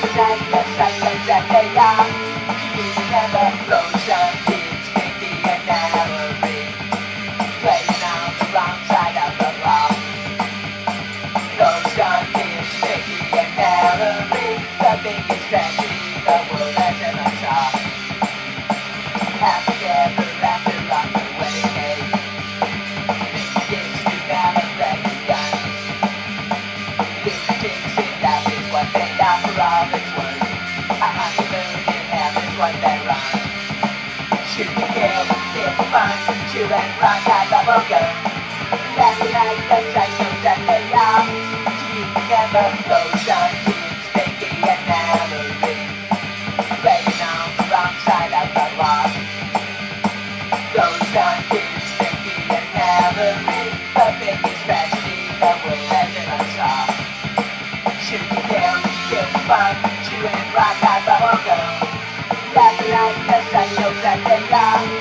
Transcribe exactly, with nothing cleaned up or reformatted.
night, the cycles that they are. You remember those young kids, Mickey and Ellery, playing on the wrong side of the law. Those young kids, Mickey and Ellery, the biggest tragedy the world has ever saw. Happy ever after on the wedding day, Mickey gives to Ellery guns. Lunatics in love is what they are for all it's worth. A honeymoon in hell is what they're on. Shoot and kill, kill for fun, chew and rock out bubble gum. Every night the cycles that they are. Do you remember those young kids, Mickey and Ellery, playing on the wrong side of the law? Those young kids, Mickey and Ellery, the biggest tragedy the world has ever saw. Shoot and kill, kill for fun, chew and rock out bubble gum. Every night the cycles that they are.